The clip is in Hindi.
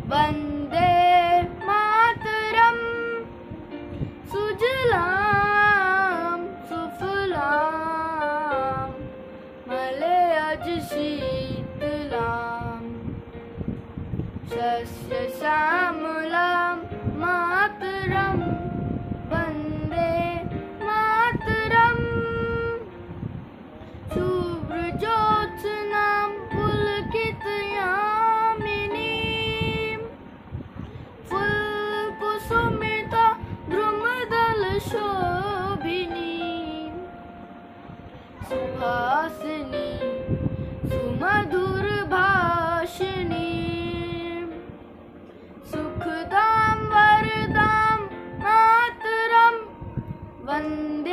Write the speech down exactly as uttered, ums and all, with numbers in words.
वन्दे मातरम्। सुजलां सुफलां मलयज शीतलां शस्य श्यामलां मातरम् वन्दे मातरम्। शुभ्रज्योत्स्नां पुलकितयामिनीं फुल्कुसुमिता द्रुमदलशोभिनीं सुहासिनीं सुमधुरभाषिणीं सुखदां वरदां मातरं वन्दे